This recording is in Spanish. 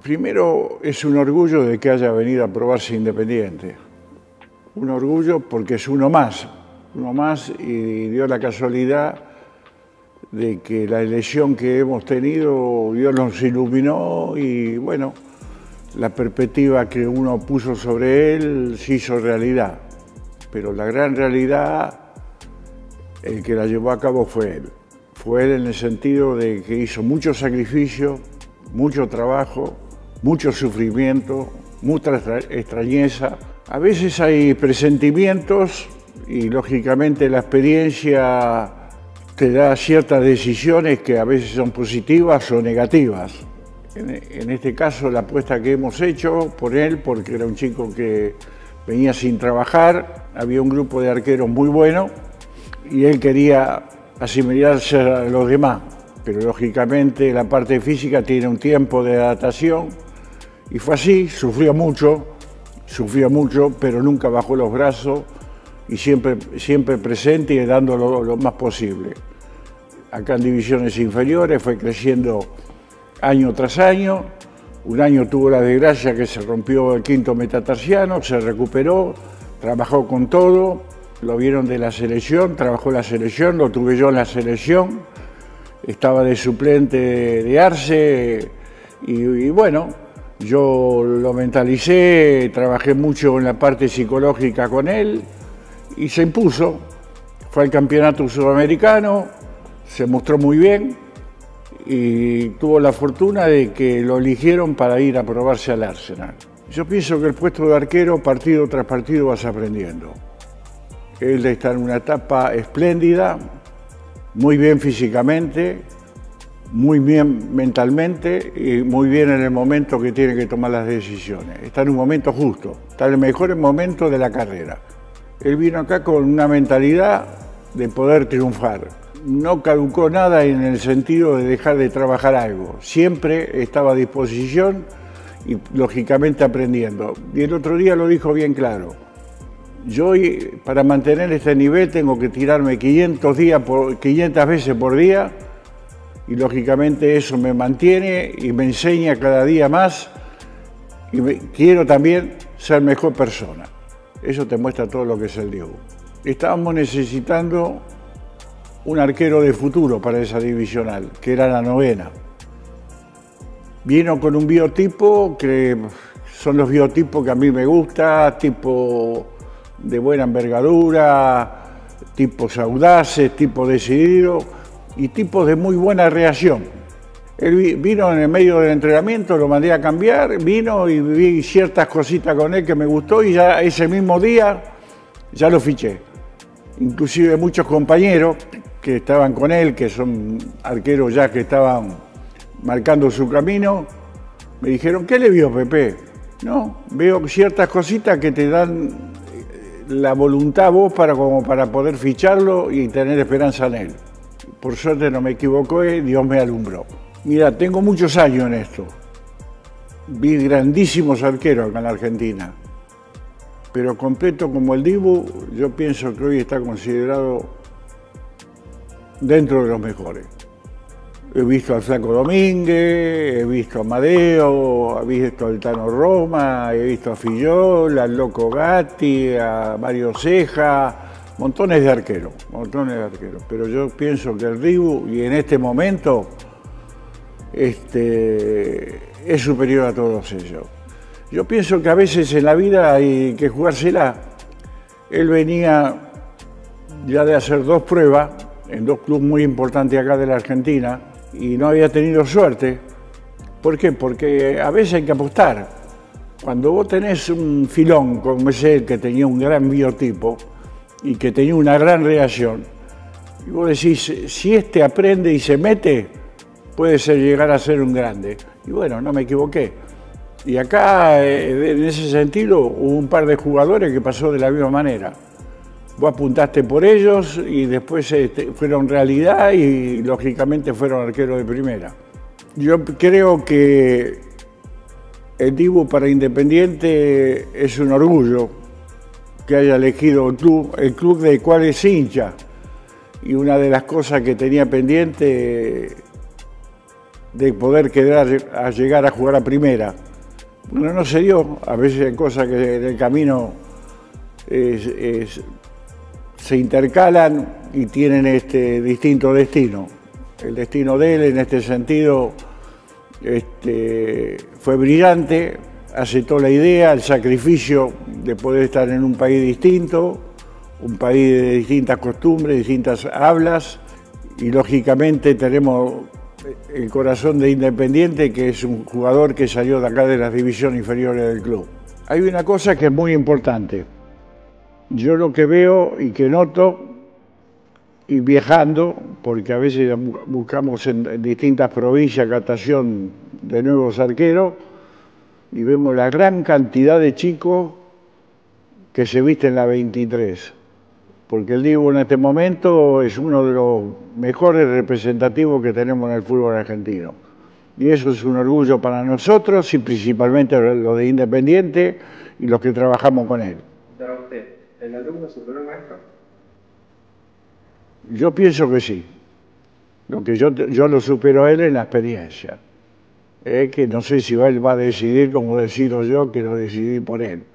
Primero, es un orgullo de que haya venido a probarse Independiente. Un orgullo porque es uno más y dio la casualidad de que la elección que hemos tenido, Dios nos iluminó y bueno, la perspectiva que uno puso sobre él se hizo realidad. Pero la gran realidad, el que la llevó a cabo fue él. Fue él en el sentido de que hizo mucho sacrificio, mucho trabajo, mucho sufrimiento, mucha extrañeza. A veces hay presentimientos y lógicamente la experiencia te da ciertas decisiones que a veces son positivas o negativas. En este caso la apuesta que hemos hecho por él, porque era un chico que venía sin trabajar, había un grupo de arqueros muy bueno y él quería asimilarse a los demás, pero lógicamente la parte física tiene un tiempo de adaptación y fue así, sufrió mucho, pero nunca bajó los brazos y siempre presente y dando lo más posible. Acá en divisiones inferiores fue creciendo año tras año. Un año tuvo la desgracia que se rompió el quinto metatarsiano, se recuperó, trabajó con todo, lo vieron de la selección, trabajó en la selección, lo tuve yo en la selección, estaba de suplente de Arce y bueno, yo lo mentalicé, trabajé mucho en la parte psicológica con él y se impuso. Fue al campeonato sudamericano, se mostró muy bien y tuvo la fortuna de que lo eligieron para ir a probarse al Arsenal. Yo pienso que el puesto de arquero, partido tras partido, vas aprendiendo. Él está en una etapa espléndida, muy bien físicamente, muy bien mentalmente y muy bien en el momento que tiene que tomar las decisiones. Está en un momento justo, está en el mejor momento de la carrera. Él vino acá con una mentalidad de poder triunfar. No caducó nada en el sentido de dejar de trabajar algo. Siempre estaba a disposición y lógicamente aprendiendo. Y el otro día lo dijo bien claro. Yo para mantener este nivel tengo que tirarme 500 veces por día y lógicamente eso me mantiene y me enseña cada día más y quiero también ser mejor persona. Eso te muestra todo lo que es el Diego. Estábamos necesitando un arquero de futuro para esa divisional, que era la 9ª. Vino con un biotipo que son los biotipos que a mí me gusta, tipo de buena envergadura, tipos audaces, tipos decididos y tipos de muy buena reacción. Él vino en el medio del entrenamiento, lo mandé a cambiar, vino y vi ciertas cositas con él que me gustó y ya ese mismo día ya lo fiché. Inclusive muchos compañeros que estaban con él, que son arqueros ya que estaban marcando su camino, me dijeron, ¿qué le vio Pepe? No, veo ciertas cositas que te dan la voluntad vos como para poder ficharlo y tener esperanza en él. Por suerte no me equivoqué, Dios me alumbró. Mira, tengo muchos años en esto. Vi grandísimos arqueros acá en la Argentina. Pero completo como el Dibu, yo pienso que hoy está considerado dentro de los mejores. He visto al Flaco Domínguez, he visto a Amadeo, he visto al Tano Roma, he visto a Fillol, al Loco Gatti, a Mario Ceja, montones de arqueros. Pero yo pienso que el Dibu, y en este momento, es superior a todos ellos. Yo pienso que a veces en la vida hay que jugársela. Él venía ya de hacer 2 pruebas en 2 clubes muy importantes acá de la Argentina y no había tenido suerte. ¿Por qué? Porque a veces hay que apostar. Cuando vos tenés un filón como ese que tenía un gran biotipo y que tenía una gran reacción, y vos decís, si este aprende y se mete, puede llegar a ser un grande. Y bueno, no me equivoqué. Y acá, en ese sentido, hubo un par de jugadores que pasó de la misma manera. Vos apuntaste por ellos y después fueron realidad y lógicamente fueron arqueros de primera. Yo creo que el Dibu para Independiente es un orgullo que haya elegido el club del cual es hincha. Y una de las cosas que tenía pendiente de poder llegar a jugar a primera. Bueno, no se dio, a veces hay cosas que en el camino se intercalan y tienen distinto destino. El destino de él en este sentido fue brillante, aceptó la idea, el sacrificio de poder estar en un país distinto, un país de distintas costumbres, distintas hablas, y lógicamente tenemos el corazón de Independiente, que es un jugador que salió de acá de las divisiones inferiores del club. Hay una cosa que es muy importante. Yo lo que veo y que noto, y viajando, porque a veces buscamos en distintas provincias captación de nuevos arqueros, y vemos la gran cantidad de chicos que se visten en la 23. Porque el Dibu en este momento es uno de los mejores representativos que tenemos en el fútbol argentino. Y eso es un orgullo para nosotros y principalmente los de Independiente y los que trabajamos con él. Para usted, ¿el alumno superó al maestro? Yo pienso que sí. Lo que yo lo supero a él en la experiencia. Que no sé si él va a decidir como decido yo, que lo decidí por él.